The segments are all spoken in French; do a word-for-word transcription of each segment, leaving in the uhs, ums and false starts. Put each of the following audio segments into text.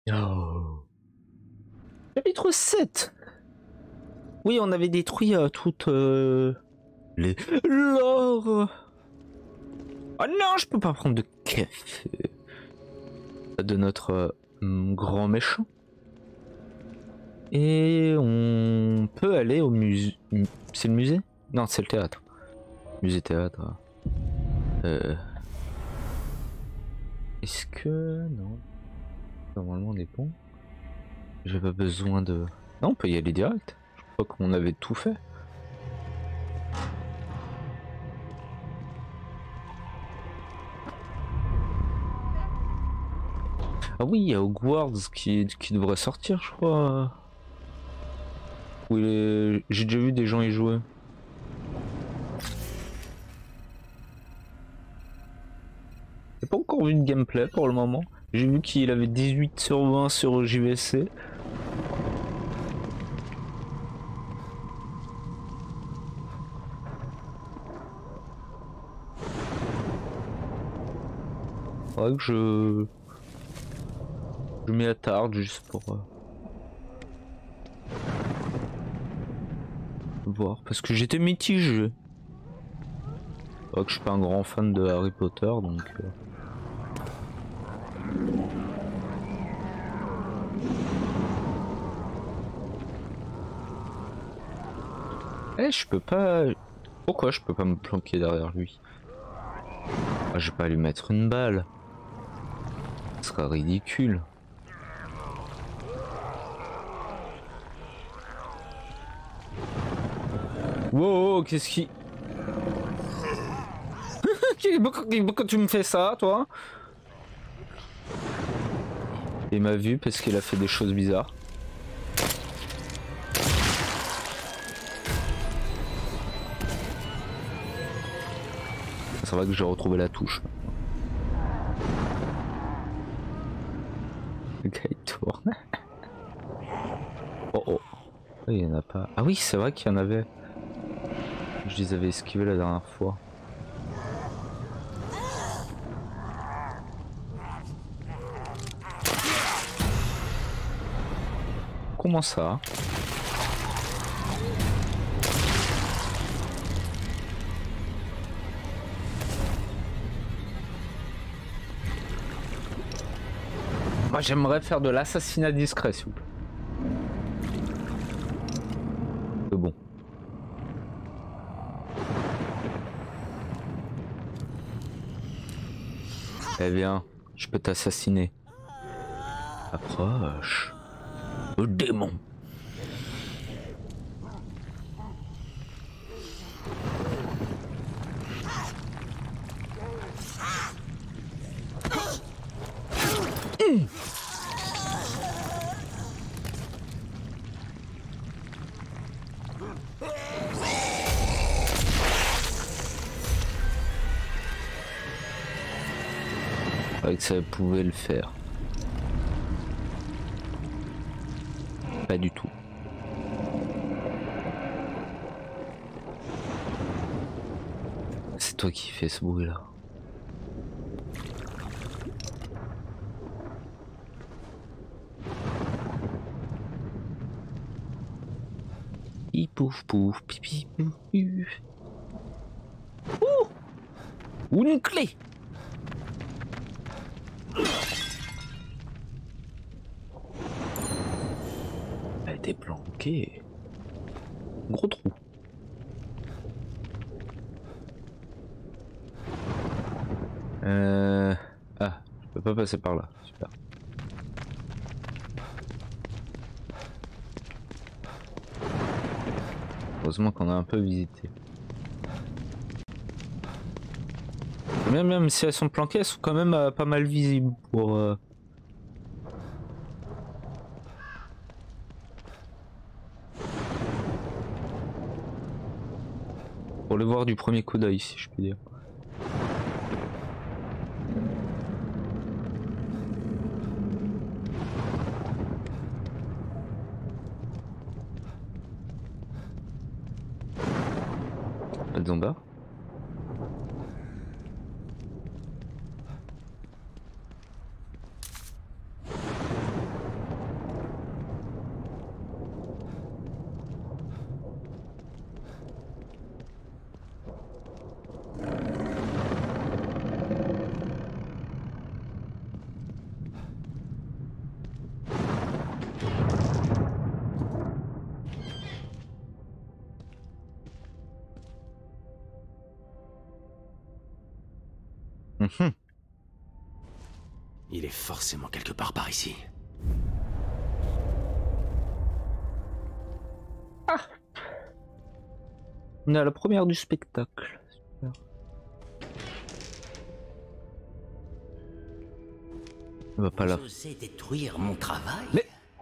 Oh. Chapitre sept. Oui, on avait détruit euh, toutes euh, les... l'or. Oh non, je peux pas prendre de café de notre euh, grand méchant. Et on peut aller au musée. C'est le musée? Non, c'est le théâtre. Musée théâtre. Euh... Est-ce que... Non. Normalement on est bon. J'ai pas besoin de... Non, on peut y aller direct. Je crois qu'on avait tout fait. Ah oui, il y a Hogwarts qui, qui devrait sortir, je crois. Oui, est... J'ai déjà vu des gens y jouer. J'ai pas encore vu de gameplay pour le moment. J'ai vu qu'il avait dix-huit sur vingt sur J V C. Faudrait que je... Je m'y attarde juste pour... Euh... voir. Parce que j'étais mitigé. Faudrait que je suis pas un grand fan de Harry Potter, donc... Euh... Eh, je peux pas... Pourquoi je peux pas me planquer derrière lui? Ah, je vais pas lui mettre une balle. Ce serait ridicule. Wow, qu'est-ce qui... Pourquoi tu me fais ça, toi? Il m'a vu parce qu'il a fait des choses bizarres. C'est vrai que j'ai retrouvé la touche. Le gars il tourne. Oh oh. Il y en a pas. Ah oui, c'est vrai qu'il y en avait. Je les avais esquivés la dernière fois. Comment ça? Moi j'aimerais faire de l'assassinat discret s'il vous plaît. C'est bon. Eh bien, je peux t'assassiner. Approche. Le démon. Mmh. Que ça pouvait le faire. Pas du tout. C'est toi qui fais ce bruit là. Pouf pouf pipi pouf. Ouh, une clé. Elle a été planquée. Gros trou. Euh... Ah, je peux pas passer par là. Super. Heureusement qu'on a un peu visité. Même, même si elles sont planquées, elles sont quand même euh, pas mal visibles pour... Euh... Pour les voir du premier coup d'œil, si je puis dire. Pas de Zonda. est forcément quelque part par ici. Ah, on est à la première du spectacle. Super. On va pas là. Vous osez détruire mon travail? Mais...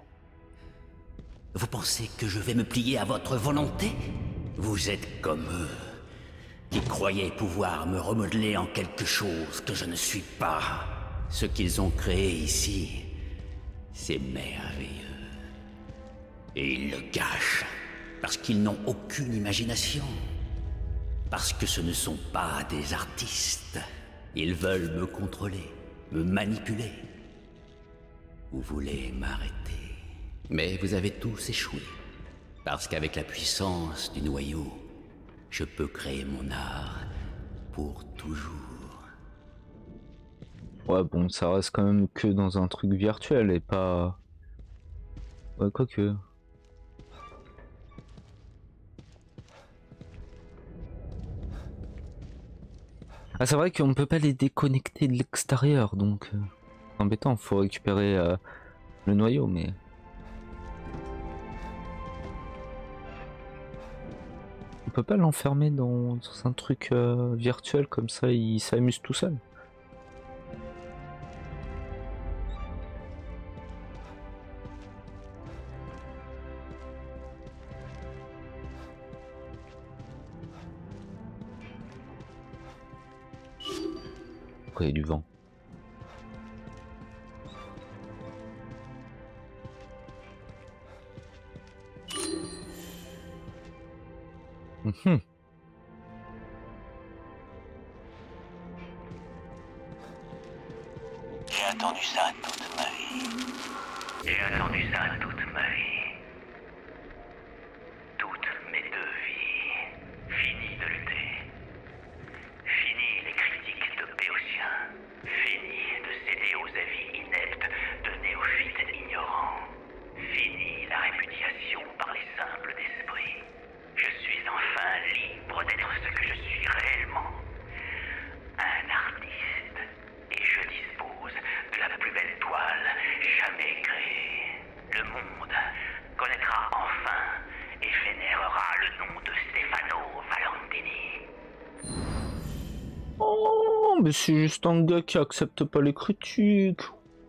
Vous pensez que je vais me plier à votre volonté? Vous êtes comme eux, qui croyaient pouvoir me remodeler en quelque chose que je ne suis pas. Ce qu'ils ont créé ici, c'est merveilleux. Et ils le cachent, parce qu'ils n'ont aucune imagination. Parce que ce ne sont pas des artistes. Ils veulent me contrôler, me manipuler. Vous voulez m'arrêter. Mais vous avez tous échoué. Parce qu'avec la puissance du noyau, je peux créer mon art pour toujours. Ouais, bon, ça reste quand même que dans un truc virtuel et pas... Ouais, quoique... Ah, c'est vrai qu'on peut pas les déconnecter de l'extérieur, donc... Euh, c'est embêtant, faut récupérer euh, le noyau, mais... On peut pas l'enfermer dans, dans un truc euh, virtuel, comme ça il s'amuse tout seul. Pourquoi il y a du vent? Mmh. J'ai attendu ça toute ma vie. J'ai attendu ça toute ma vie. Toutes mes deux vies. Fini de lutter. Fini les critiques de Béotien. Fini de céder aux avis ineptes de néophytes ignorants. Fini la répudiation par les simples d'esprit. Je suis enfin libre d'être ce que je suis réellement. Un artiste. Et je dispose de la plus belle toile jamais créée. Le monde connaîtra enfin et vénérera le nom de Stefano Valentini. Oh, mais c'est juste un gars qui accepte pas les critiques.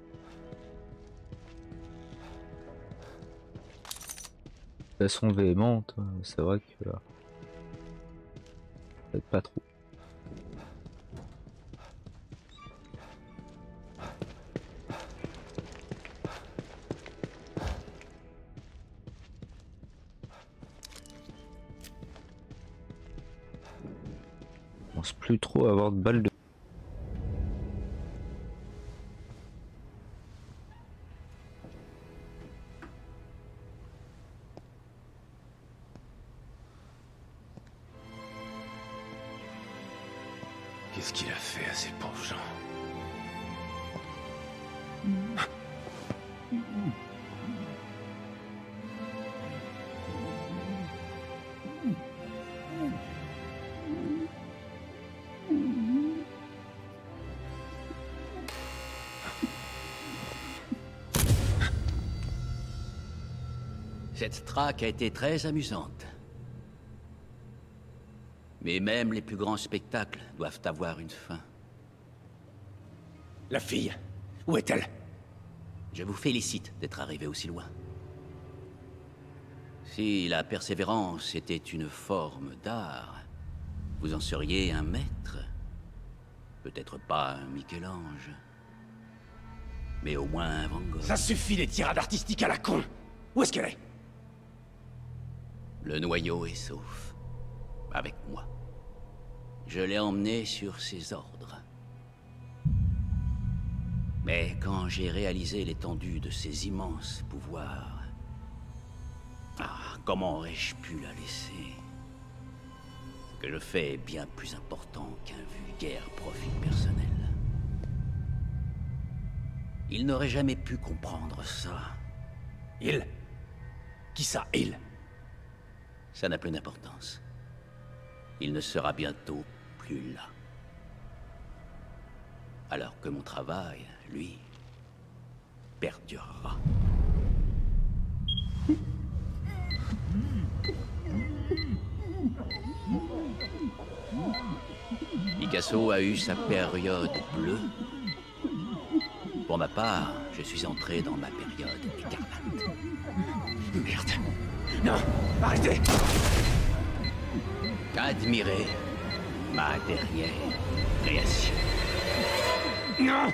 Elles sont véhémentes, c'est vrai que... peut-être pas trop. Je pense plus trop avoir de balles de... Qu'est-ce qu'il a fait à ces pauvres gens? Cette traque a été très amusante. Mais même les plus grands spectacles doivent avoir une fin. La fille, où est-elle? Je vous félicite d'être arrivé aussi loin. Si la persévérance était une forme d'art, vous en seriez un maître. Peut-être pas un Michel-Ange, mais au moins un Van Gogh. Ça suffit les tirades artistiques à la con! Où est-ce qu'elle est? Le noyau est sauf. Avec moi. Je l'ai emmené sur ses ordres. Mais quand j'ai réalisé l'étendue de ses immenses pouvoirs... Ah, comment aurais-je pu la laisser? Ce que je fais est bien plus important qu'un vulgaire profit personnel. Il n'aurait jamais pu comprendre ça. Il? Qui ça, il? Ça n'a plus d'importance. Il ne sera bientôt plus là. Alors que mon travail, lui, perdurera. Picasso a eu sa période bleue. Pour ma part, je suis entré dans ma période écarlate. Merde. Non, arrêtez. Admirez ma dernière création. Non.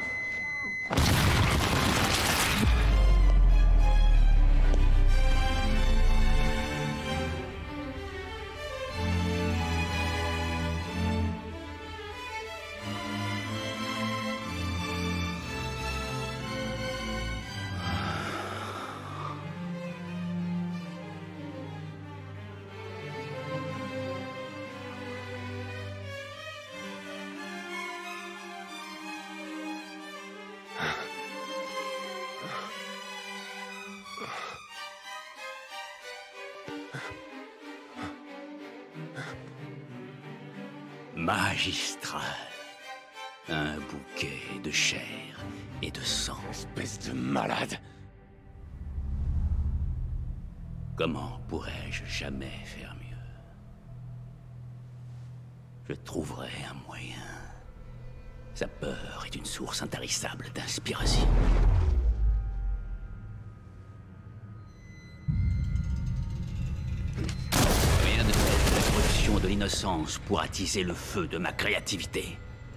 Magistral. Un bouquet de chair et de sang. Espèce de malade. Comment pourrais-je jamais faire mieux? Je trouverai un moyen. Sa peur est une source intarissable d'inspiration. Rien de tel que la corruption de l'innocence pour attiser le feu de ma créativité.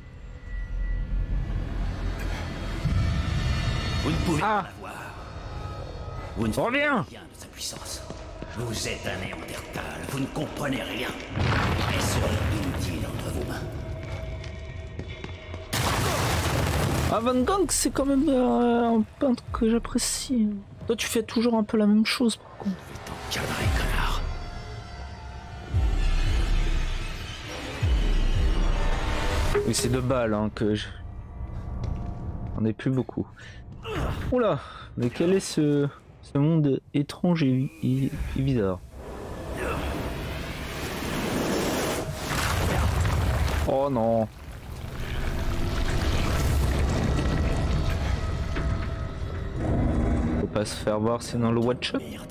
Vous ne pouvez Ah. pas la voir. Vous ne Reviens. savez rien de sa puissance. Vous êtes un néandertal, vous ne comprenez rien. Elle serait inutile entre vos mains. Ah, Van Gogh, c'est quand même euh, un peintre que j'apprécie. Toi, tu fais toujours un peu la même chose, par contre. Cadré, connard. Oui, c'est deux balles hein, que je... On n'est plus beaucoup. Oula, mais quel est ce, ce monde étrange et, et- et bizarre. Oh non. Faut pas se faire voir, c'est dans le watch up. Merde.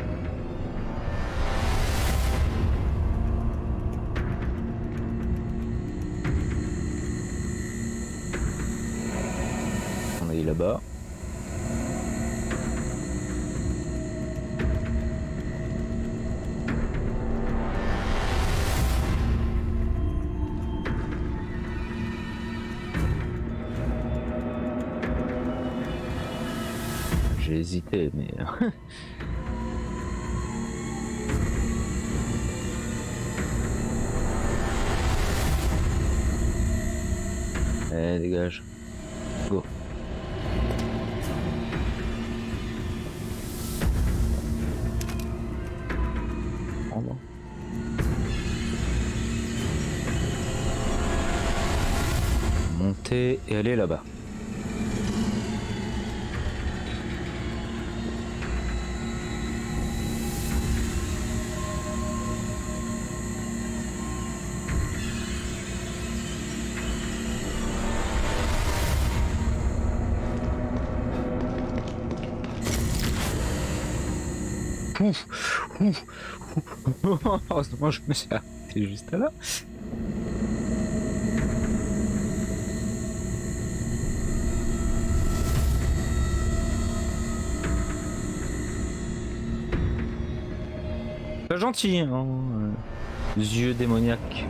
On est là-bas. J'ai hésité, mais... Eh, dégage. Go. Prendre. Monter et aller là-bas. Ouf, ouf, ouf. Heureusement, je me suis arrêté juste là. Pas gentil, hein, euh, yeux démoniaques.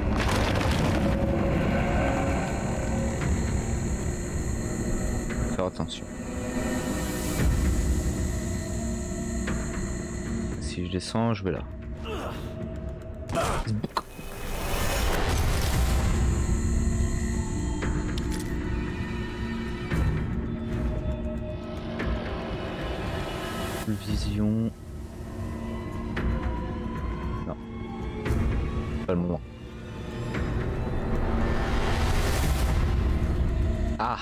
Faire attention. Si je descends, je vais là. Vision. Non. Pas le moment. Ah.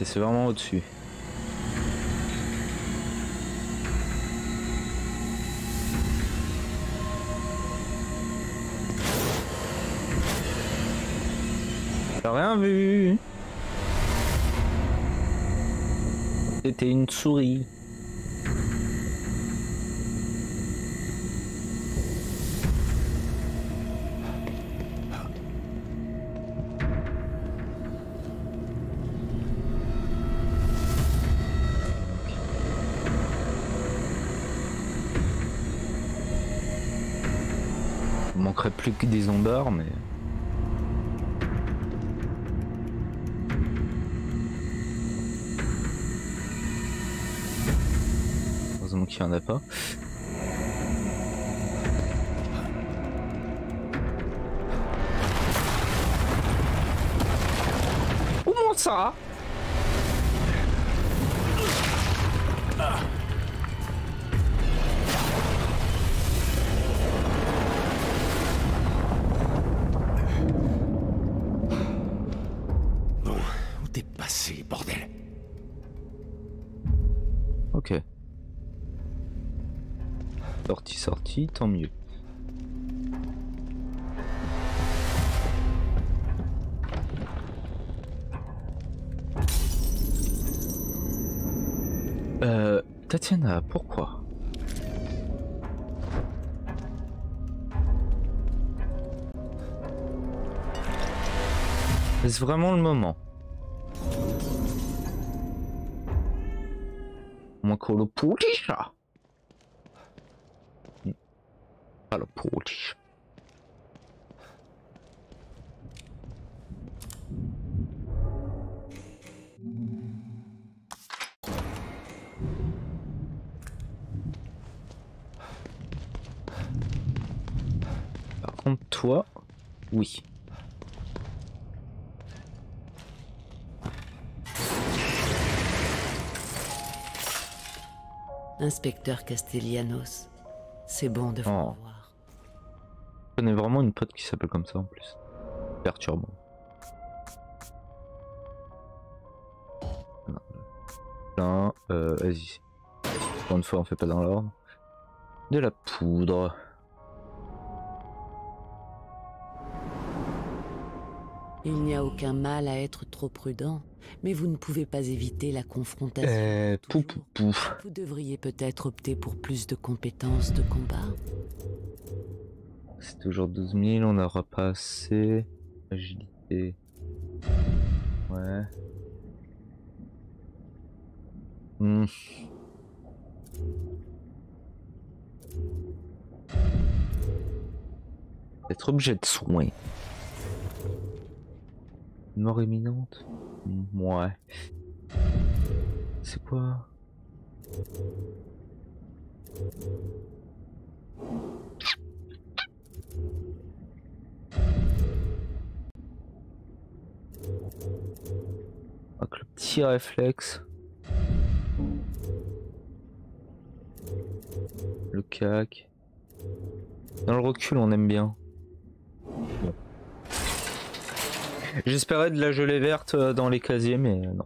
c'est vraiment au-dessus. T'as rien vu? C'était une souris. Il manquerait plus que des zombards, mais... Heureusement qu'il n'y en a pas. Comment ça? Bon, où t'es passé, bordel? Ok. Sorti, sorti, tant mieux. Euh, Tatiana, pourquoi? Est-ce vraiment le moment? Moins que le polish. Pas le polish. Par contre, toi, oui. Inspecteur Castellanos, c'est bon de vous Oh. revoir. Je connais vraiment une pote qui s'appelle comme ça en plus. Perturbant. Plein, euh, vas-y. Pour une fois, on fait pas dans l'ordre. De la poudre. Il n'y a aucun mal à être trop prudent, mais vous ne pouvez pas éviter la confrontation. Euh, pou, toujours. pou, pou. Vous devriez peut-être opter pour plus de compétences de combat. C'est toujours douze mille, on aura pas assez. Agilité. Ouais. Hmm. Être objet de soin. Une mort imminente. Hmm, ouais. C'est quoi? Avec le petit réflexe. Le cac. Dans le recul, on aime bien. Bon. J'espérais de la gelée verte dans les casiers, mais non.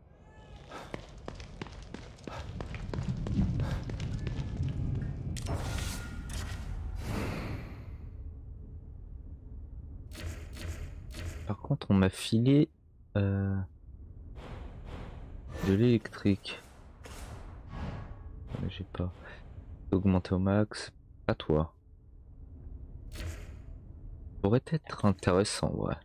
Par contre, on m'a filé euh, de l'électrique. J'ai pas augmenté au max. À toi. Pourrait être intéressant, ouais.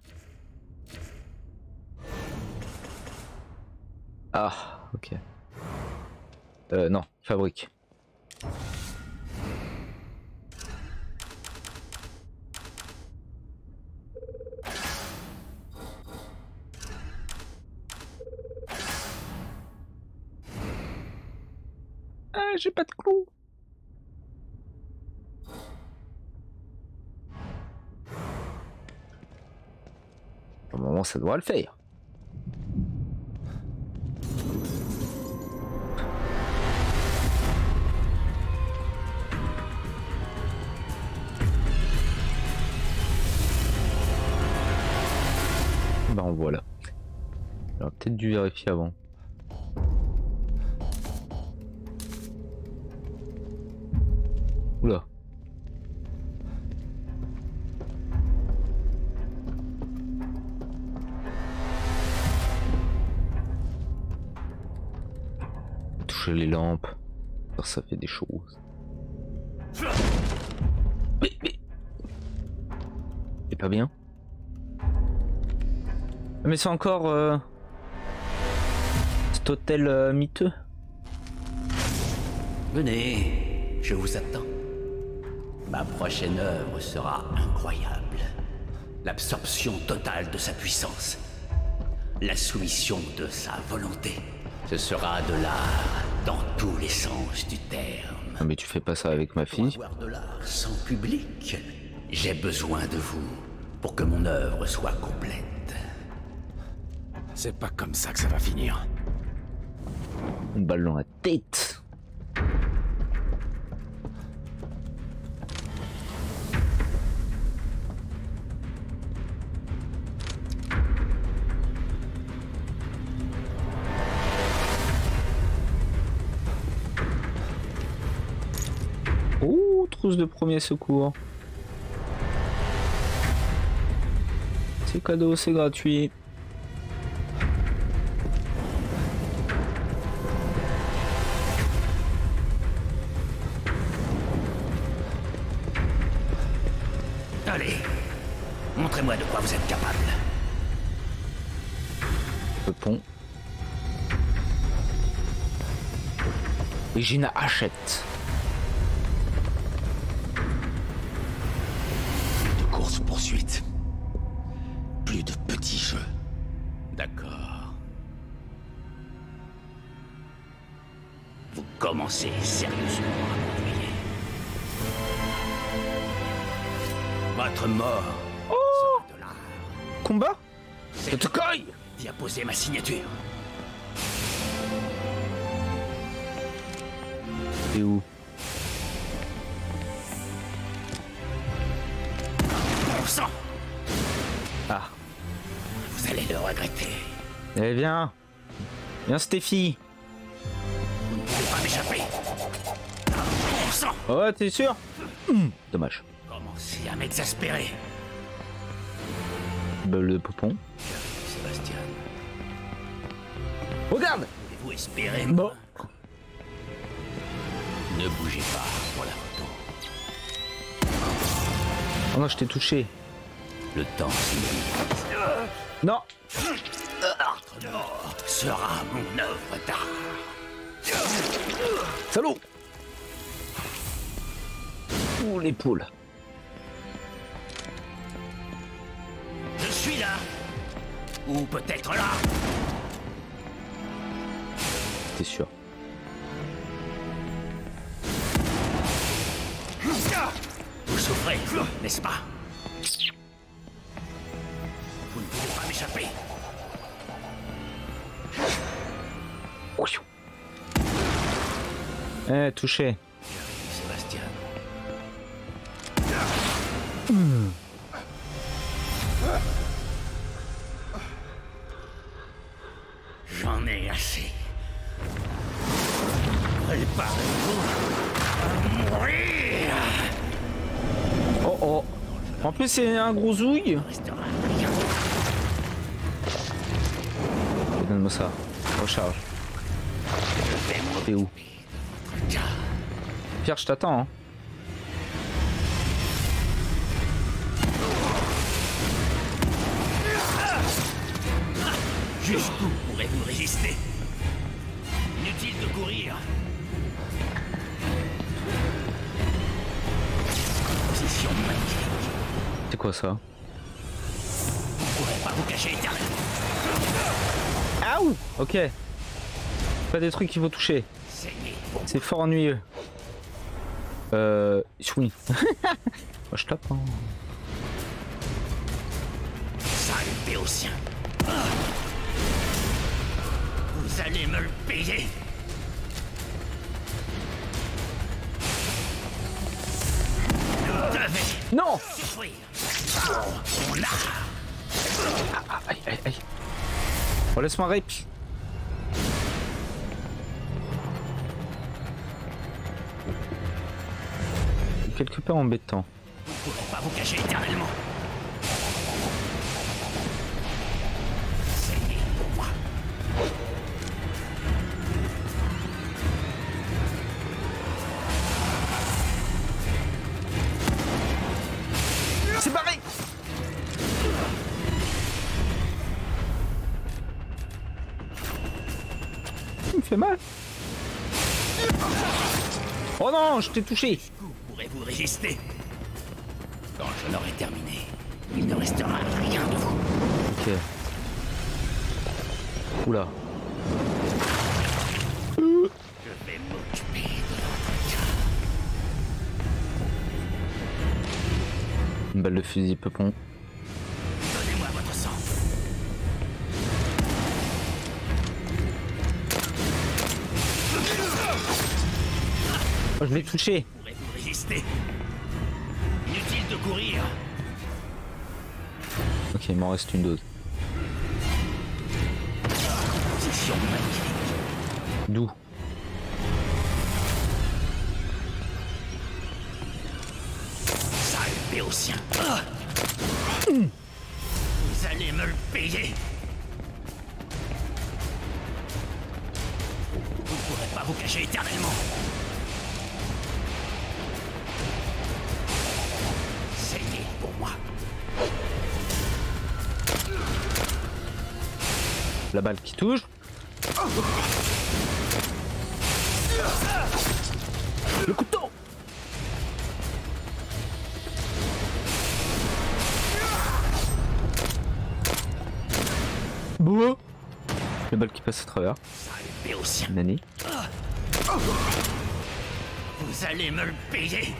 Ah, ok. Euh, non, fabrique. Ah, j'ai pas de clous. Au moment, ça doit le faire. Ben voilà. J'aurais peut-être dû vérifier avant. Oula. Toucher les lampes. Ça, ça fait des choses. Mais, mais... C'est pas bien. Mais c'est encore... Euh... cet hôtel euh, miteux. Venez, je vous attends. Ma prochaine œuvre sera incroyable. L'absorption totale de sa puissance. La soumission de sa volonté. Ce sera de l'art dans tous les sens du terme. Ah mais tu fais pas ça avec ma fille. Pour avoir de l'art sans public, j'ai besoin de vous pour que mon œuvre soit complète. C'est pas comme ça que ça va finir. Une balle dans la tête. Oh, trousse de premier secours. C'est cadeau, c'est gratuit. Allez, montrez-moi de quoi vous êtes capable. Le pont. Et j'ai une hachette. De course-poursuite. Plus de petits jeux. D'accord. Vous commencez sérieusement à m'ennuyer. Votre mort sera de l'art. Combat? C'est tout coille d'y apposer ma signature. C'est où? Mon sang, Ah. vous allez le regretter. Eh viens. Viens Stéphie. Vous ne pouvez pas m'échapper. Mon sang, Oh ouais, t'es sûr? Hum, Dommage. commencez à m'exaspérer. Bah, le poupon. Sébastien, Regarde. pouvez-vous espérer Bon. moi? Ne bougez pas pour la photo. Oh non, je t'ai touché. Le temps s'immobilise. Non. Votre mort sera mon œuvre d'art. Salaud. Ouh, l'épaule. Je suis là. Ou peut-être là. T'es sûr? Vous souffrez, n'est-ce pas? Vous ne pouvez pas m'échapper. Eh, touché. Sébastien. J'en ai assez. Préparez-vous à mourir. Oh oh. En plus, c'est un gros zouille. Restera rien. Donne-moi ça. Recharge. Je vais T'es où? m'occuper de votre cas. Pierre, je t'attends. Hein. Jusqu'où pourrez-vous résister? Inutile de courir. Position magnifique. C'est quoi ça? Vous ne pourrez pas vous cacher éternellement. Aouh. Ok. Pas des trucs qu'il faut toucher. Saignez. C'est fort ennuyeux. Euh... Oui. Moi je tape. Hein. Sale béotien. Vous allez me le payer. Vous devez Non. souffrir. On a. Ah, aïe aïe aïe. Oh, laisse-moi rip. quelque peu embêtant. Vous ne pourrez pas vous cacher éternellement. C'est pour moi. C'est barré. Il me fait mal. Oh non, je t'ai touché. Pourrez-vous résister? Quand je l'aurai terminé, il ne restera rien de vous. Ok. Oula. Je vais m'occuper de votre cas. Une balle de fusil peupon. Donnez-moi votre sang. Oh, je l'ai touché. Pourrez-vous résister? Inutile de courir. Ok, il m'en reste une dose. Position magnifique. D'où? Sale béotien. Ah mmh. Vous allez me le payer. Vous ne pourrez pas vous cacher éternellement. Saignez pour moi. La balle qui touche. Le couteau. Boum. La balle qui passe à travers. Sale béotien. Nani. Vous allez me le payer.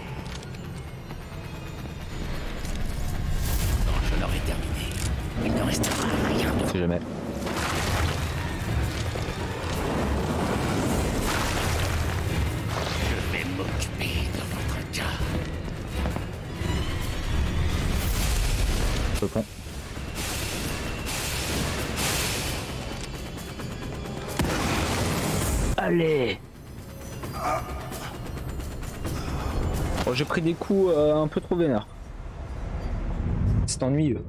Quand je l'aurai terminé, il ne restera rien de On sait jamais. Je vais m'occuper de votre cas. Peupon. Allez. Oh, j'ai pris des coups euh, un peu trop vénères. C'est ennuyeux.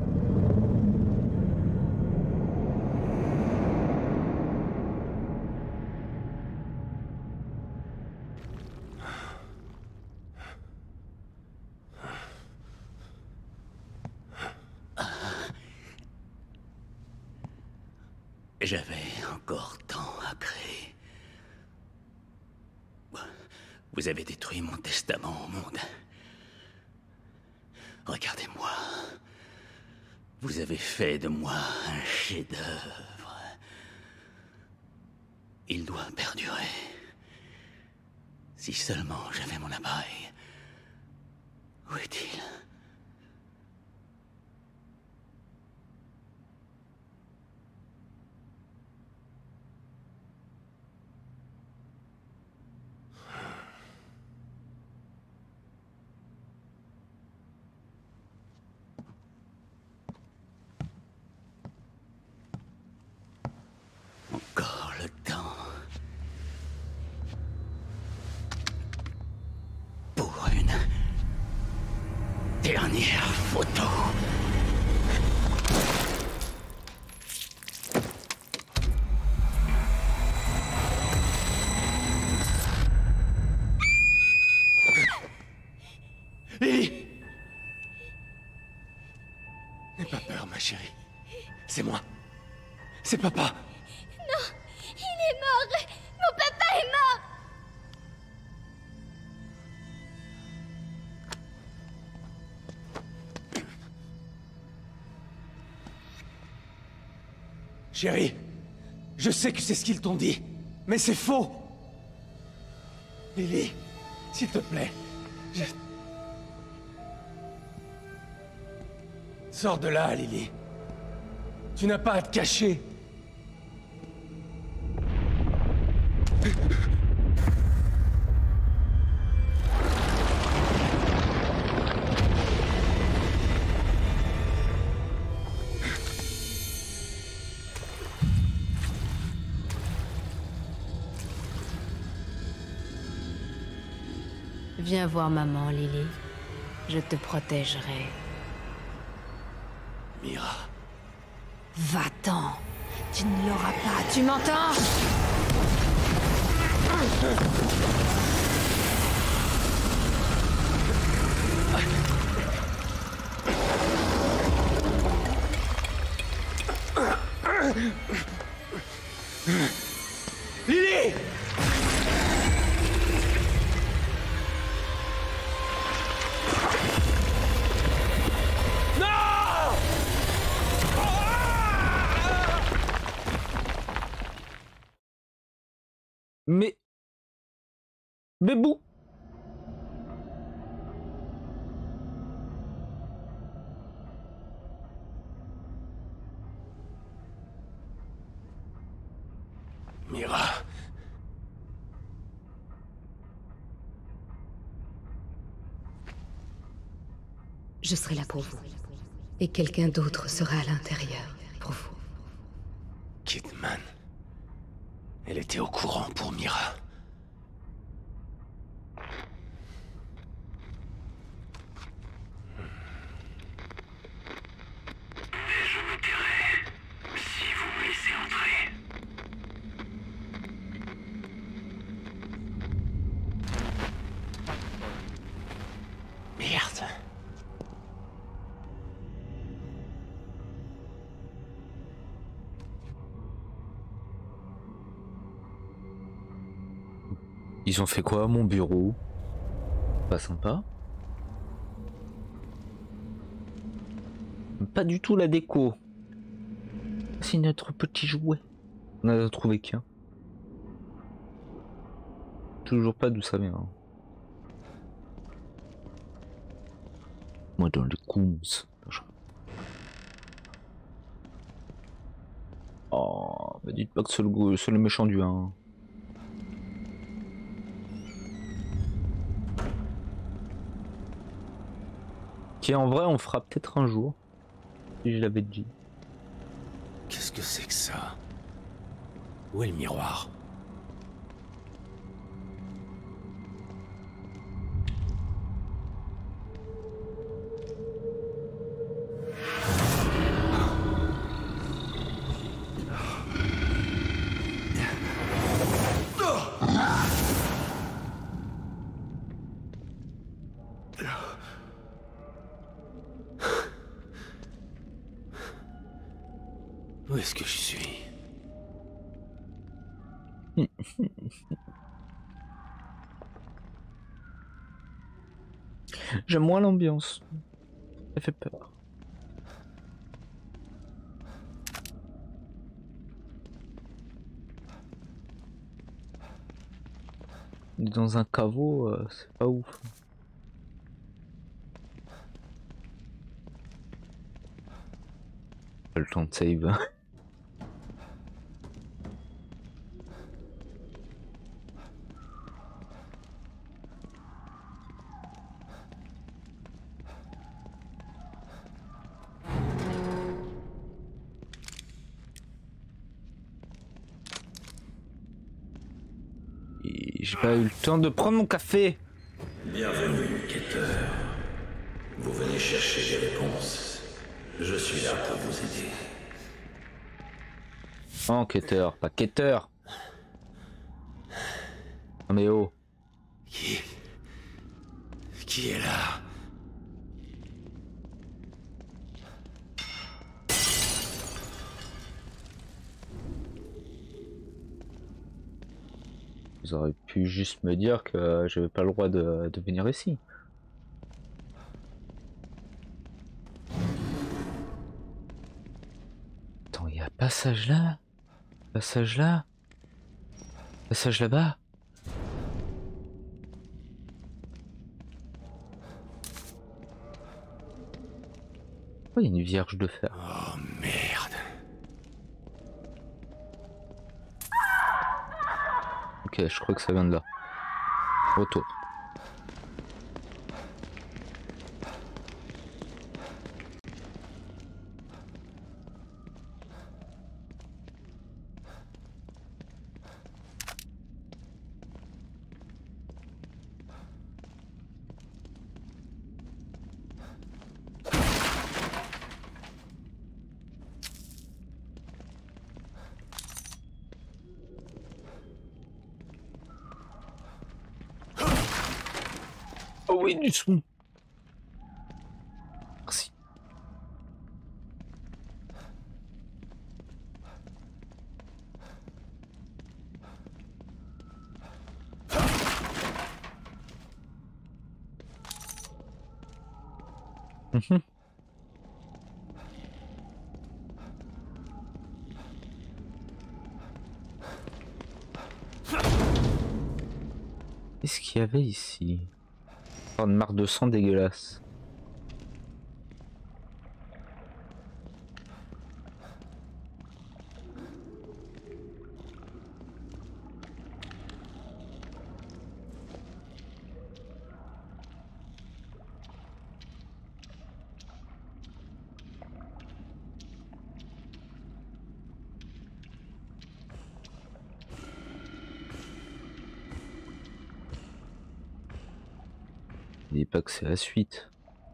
J'avais encore tant à créer. Vous avez détruit mon testament au monde. Regardez-moi. Vous avez fait de moi un chef-d'œuvre. Il doit perdurer. Si seulement j'avais mon appareil. Où est-il ? Encore le temps. Pour une dernière photo. Lily! N'aie pas peur, ma chérie. C'est moi. C'est papa. Il est mort. Mon papa est mort. Chérie, je sais que c'est ce qu'ils t'ont dit, mais c'est faux. Lily, s'il te plaît, je... Sors de là, Lily. Tu n'as pas à te cacher. Viens voir maman, Lily. Je te protégerai. Mira. Va-t'en. Tu ne l'auras pas, tu m'entends? Lily! Mais... Bébou. Mira. Je serai là pour vous. Et quelqu'un d'autre sera à l'intérieur pour vous. Kidman. Elle était au courant pour Mira. Je me tairai si vous me laissez entrer. Merde. Ils ont fait quoi à mon bureau? Pas sympa. Pas du tout la déco. C'est notre petit jouet. On a trouvé qu'un. Toujours pas d'où ça vient. Moi dans le Coombs. Oh, me dites pas que c'est le, c'est le méchant du un. Tiens, en vrai, on fera peut-être un jour. Si je l'avais dit. Qu'est-ce que c'est que ça? Où est le miroir? Où est-ce que je suis? J'aime moins l'ambiance. Ça fait peur. Dans un caveau, euh, c'est pas ouf. Pas le temps de save. J'ai pas eu le temps de prendre mon café. Bienvenue, quêteur. Vous venez chercher des réponses. Je suis là pour vous aider. Oh, quêteur, pas quêteur. Oh, mais oh. Qui... Qui est là? Vous auriez pu juste me dire que j'avais pas le droit de, de venir ici. Attends, il y a passage là, passage là, passage là-bas. Oh, il y a une vierge de fer. Oh merde. Ok, je crois que ça vient de là. Retour. Oh oui, du son. Merci. Mmh. Qu'est-ce qu'il y avait ici? Oh, une marque de sang dégueulasse. Il n'est pas que c'est la suite.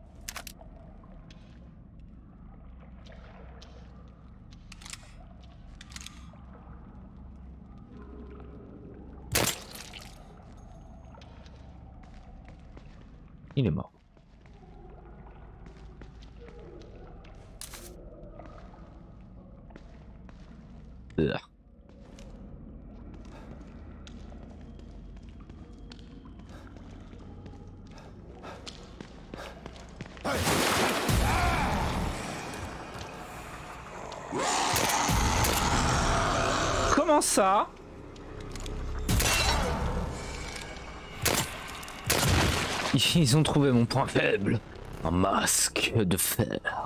Il est mort. Ugh. Comment ça? Ils ont trouvé mon point faible. Un masque de fer.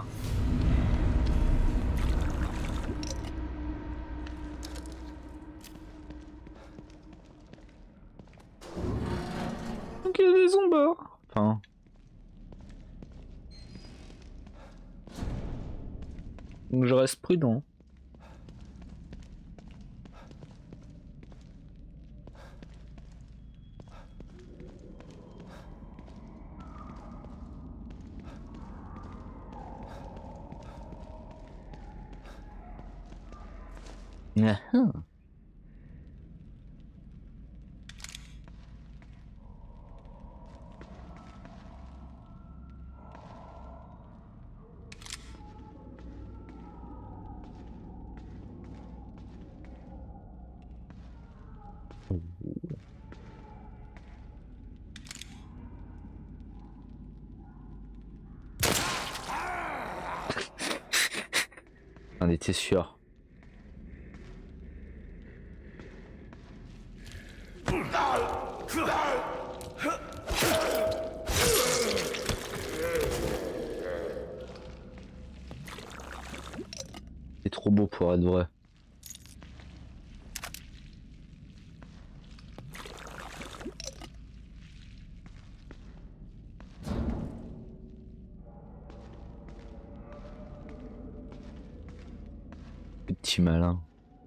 Donc il y a des zombies. Enfin. Donc je reste prudent. Ah ah. On était sûr. C'est trop beau pour être vrai. Petit malin.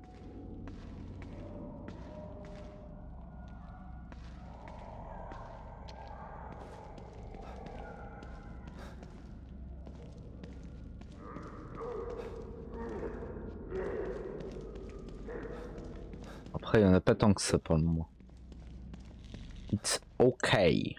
Après, il n'y en a pas tant que ça pour le moment. It's okay.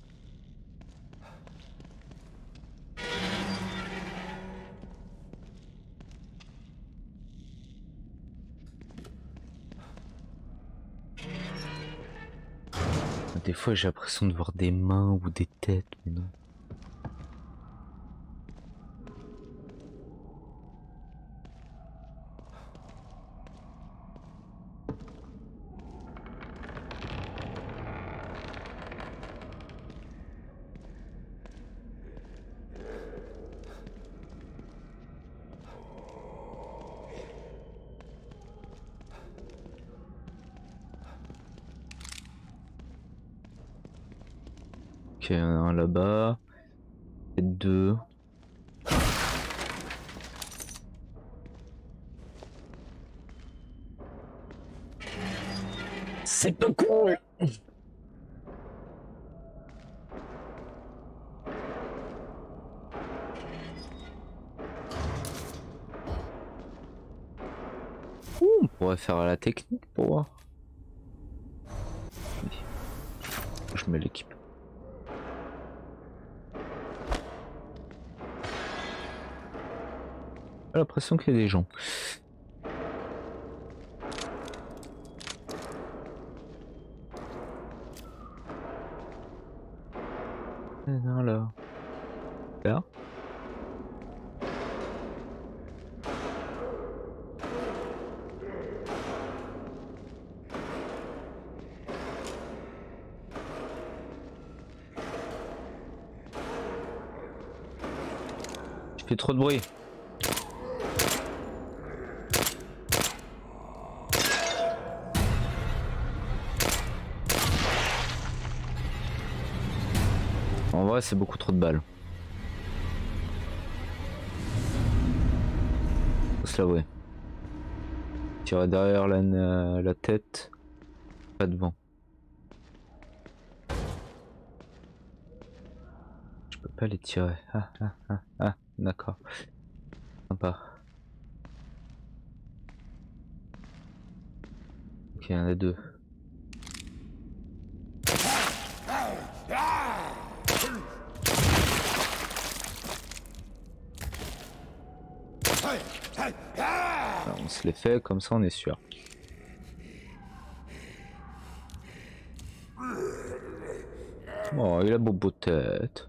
Des fois, j'ai l'impression de voir des mains ou des têtes, mais non. Ok, il y en a un là-bas. Peut-être deux. C'est pas cool. Ouh, on pourrait faire la technique pour voir. Je mets l'équipe. J'ai l'impression qu'il y a des gens. Non, là. Là. Je fais trop de bruit. En vrai, c'est beaucoup trop de balles. Faut se l'avouer. Tirer derrière la, la tête, pas devant. Je peux pas les tirer. Ah, ah, ah, ah, d'accord. Sympa. Ok, il y en a deux. Alors, on se les fait, comme ça on est sûr. Oh, il a beau beau tête.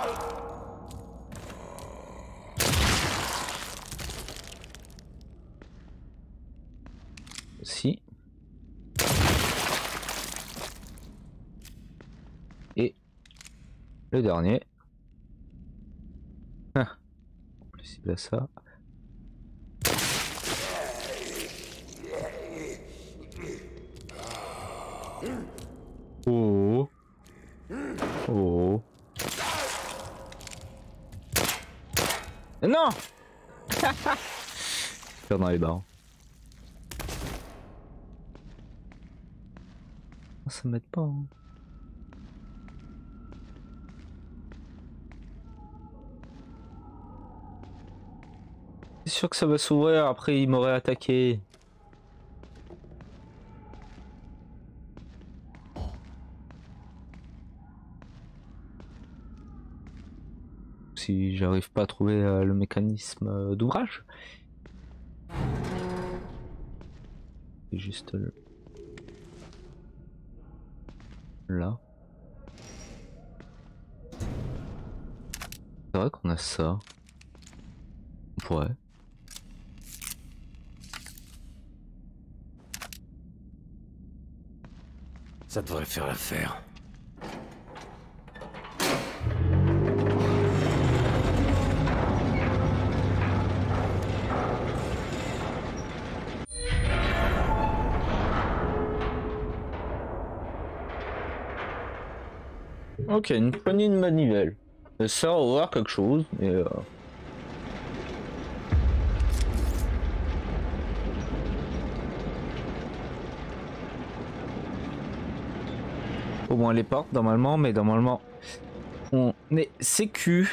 Si. Et le dernier. Ah. En plus il a ça. Oh. Oh. Non. Faire dans les barres. Ça m'aide pas. Hein. C'est sûr que ça va s'ouvrir, après il m'aurait attaqué. Si j'arrive pas à trouver euh, le mécanisme euh, d'ouvrage. C'est juste le... là. C'est vrai qu'on a ça. On pourrait. Ça devrait faire l'affaire. Ok, une poignée de manivelle. Ça sert à ouvrir quelque chose, mais... Euh... Au moins les portes normalement, mais normalement on est sécu.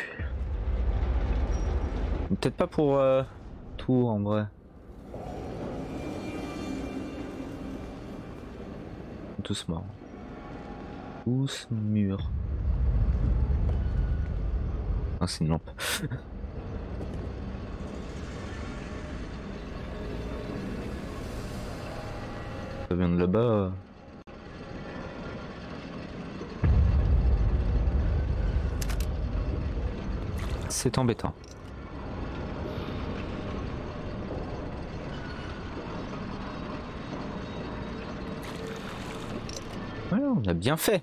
Peut-être pas pour euh, tout en vrai. Tous morts. Tous mûrs. Ah, c'est une lampe. Ça vient de là-bas. C'est embêtant. Voilà, on a bien fait.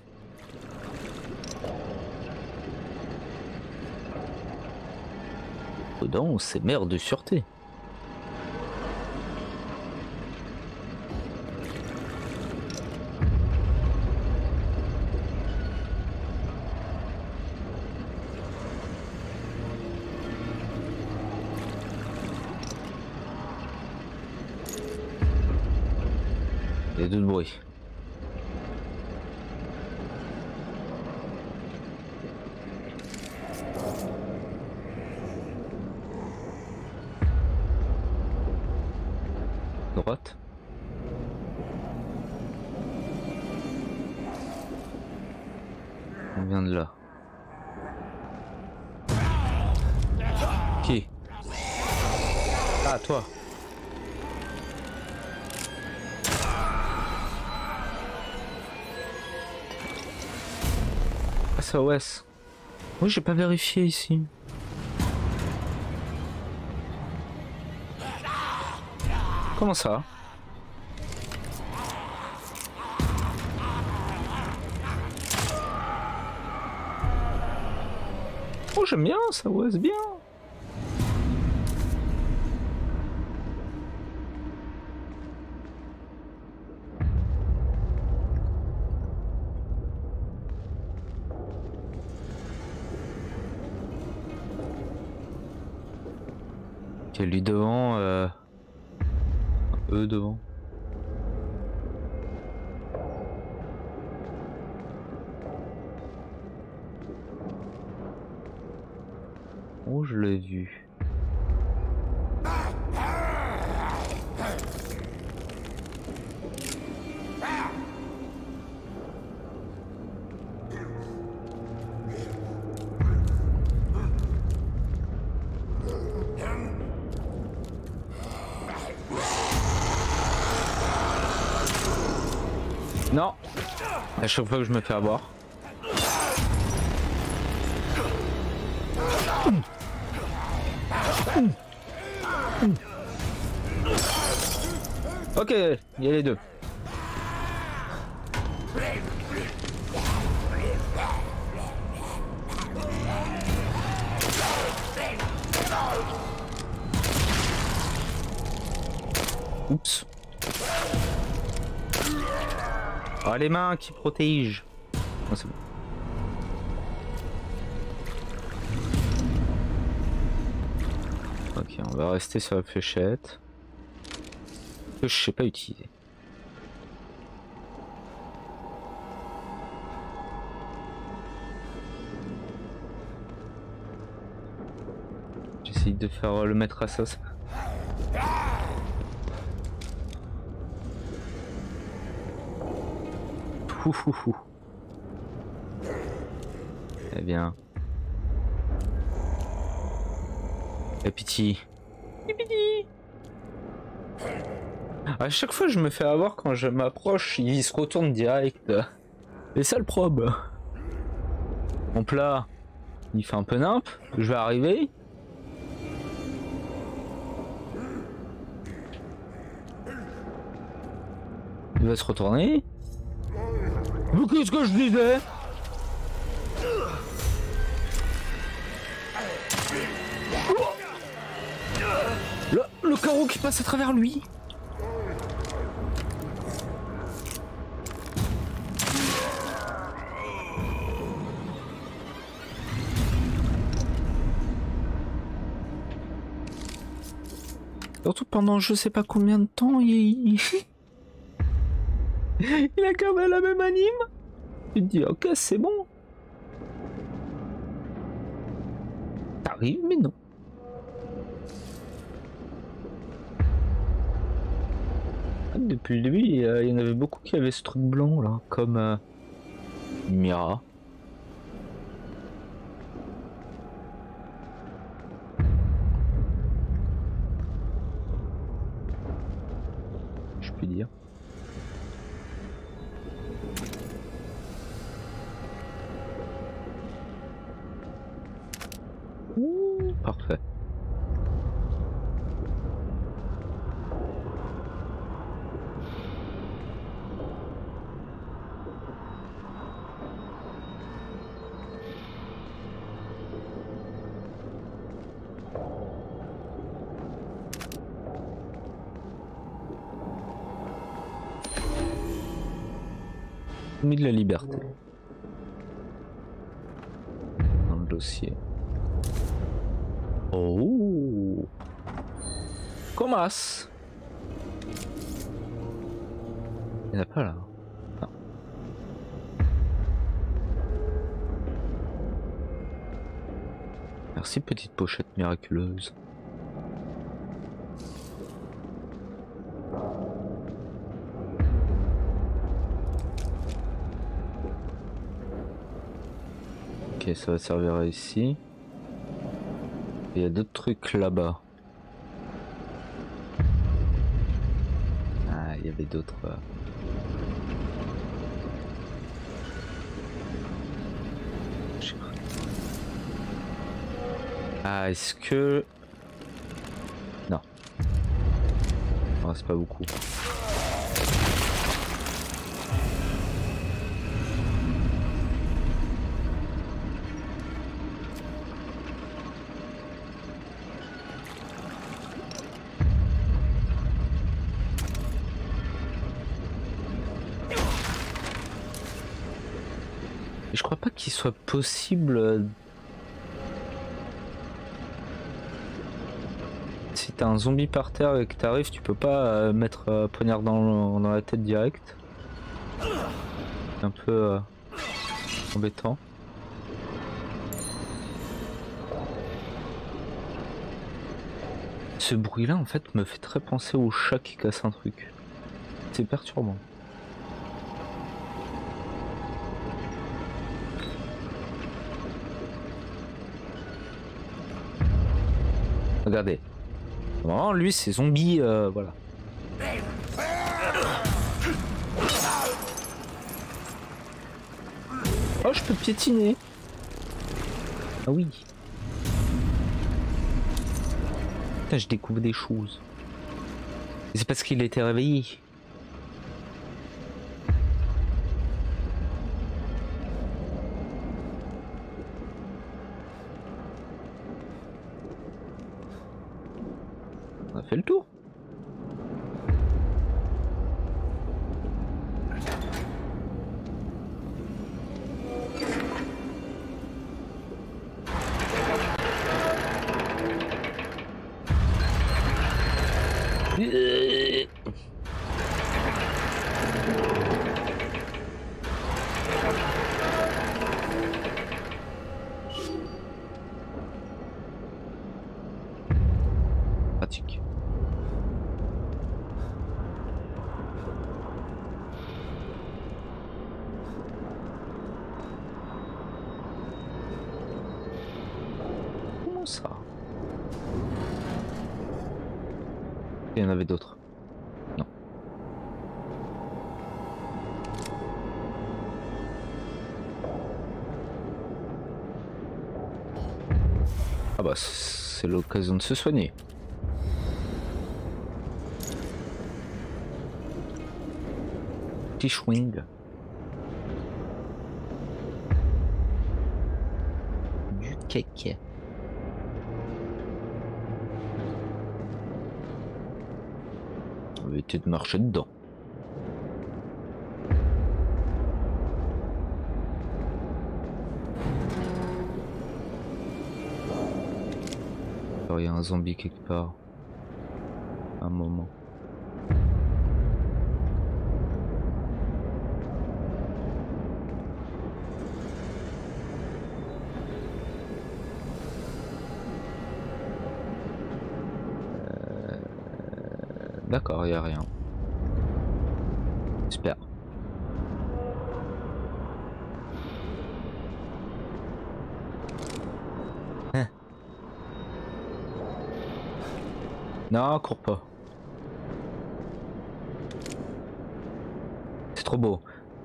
Dedans, c'est mère de sûreté. Il y a deux de bruit. Droite. On vient de là. Ah, toi. Ah, ça, ouais. Oui, j'ai pas vérifié ici. Comment ça? Oh, j'aime bien ça, ouais, c'est bien. Ok, lui devant, euh... eux devant. Oh, je l'ai vu. Non, à chaque fois que je me fais avoir. Ok, il y a les deux. Oups. Oh, les mains qui protègent. Oh, c'est bon. Ok, on va rester sur la fléchette. Que je sais pas utiliser. J'essaye de faire le mettre à sauce. Ouh. Eh bien. Et pitié. Et pitié. À chaque fois je me fais avoir quand je m'approche, il se retourne direct. Et ça le probe. Mon plat, il fait un peu nimp. Je vais arriver. Il va se retourner. Qu'est-ce que je disais? Le, le carreau qui passe à travers lui. Surtout pendant je sais pas combien de temps il... Il a gardé la même anime. Tu te dis ok c'est bon. T'arrives mais non. Depuis le début il y en avait beaucoup qui avaient ce truc blanc là. Comme euh, Mira. Je puis dire. Ouh, parfait. Mis de la liberté dans le dossier. Oh, Comas. Il n'y en a pas là. Non. Merci petite pochette miraculeuse. Ok, ça va servir ici. Il y a d'autres trucs là-bas. d'autres. Euh... Ah, est-ce que... Non. Oh, c'est pas beaucoup. Je crois pas qu'il soit possible... Si t'as un zombie par terre et que t'arrives, tu peux pas euh, mettre euh, poignard dans, dans la tête direct. C'est un peu euh, embêtant. Ce bruit là en fait me fait très penser au chat qui casse un truc. C'est perturbant. Regardez. Vraiment, lui, c'est zombie, euh, voilà. Oh, je peux piétiner. Ah oui. Putain, je découvre des choses. C'est parce qu'il était réveillé. On a fait le tour. Pratique. Comment ça? Il y en avait d'autres. Non. Ah bah c'est l'occasion de se soigner. Petit chewing. Du cake. On va éviter de marcher dedans. Alors, il y a un zombie quelque part. Un moment. D'accord, il n'y a rien. Super. Hein. Non, cours pas. C'est trop beau.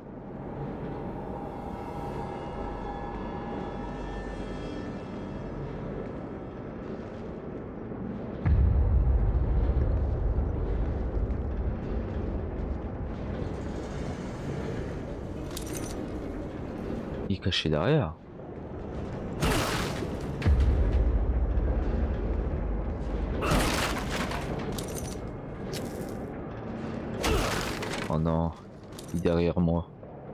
Il est caché derrière. Oh non, il est derrière moi.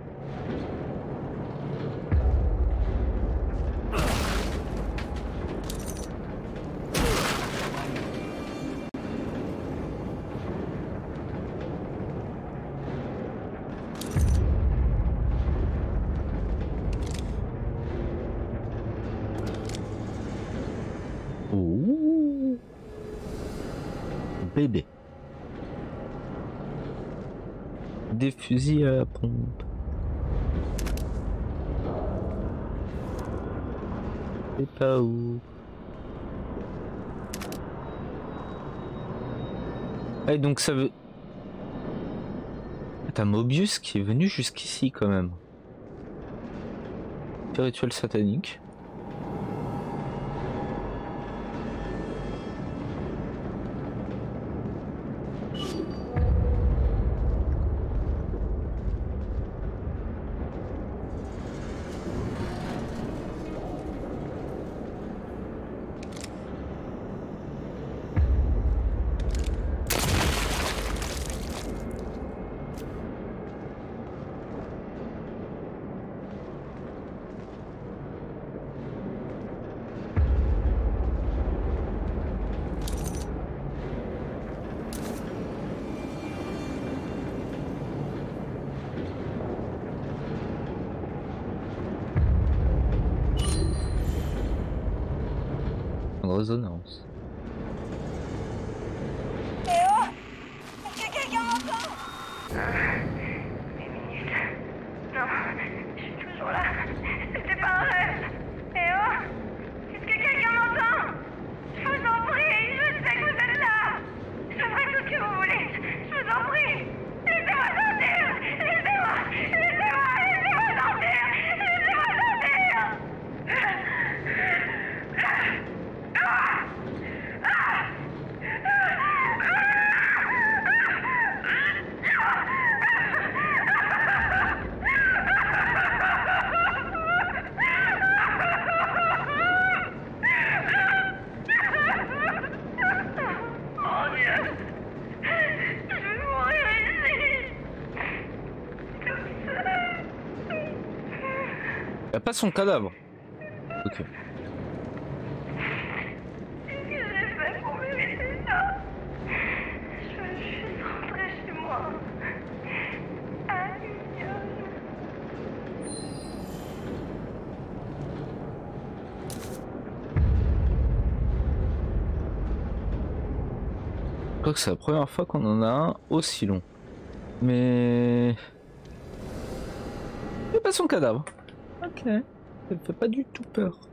Ouh. Bébé. Des fusils à pompe. C'est pas où. Et donc ça veut... t'as Mobius qui est venu jusqu'ici quand même. Petit rituel satanique. Résonance. Eh oh! Est-ce que quelqu'un m'entend? Une minute. Non, je suis toujours là. C'était pas un rêve. Eh oh! Est-ce que quelqu'un m'entend? Je vous en prie, je sais que vous êtes là. Je ferai tout ce que vous voulez. Je vous en prie. Laissez-moi sortir. Laissez-moi. Laissez-moi. Laissez-moi sortir. Laissez-moi sortir. Y'a pas son cadavre. Ok. Qu'est-ce que j'ai fait pour mériter ça? Je veux juste rentrer chez moi. À Lyon. Je crois que c'est la première fois qu'on en a un aussi long. Mais... Y'a pas son cadavre. Ok. Ça me fait pas du tout peur.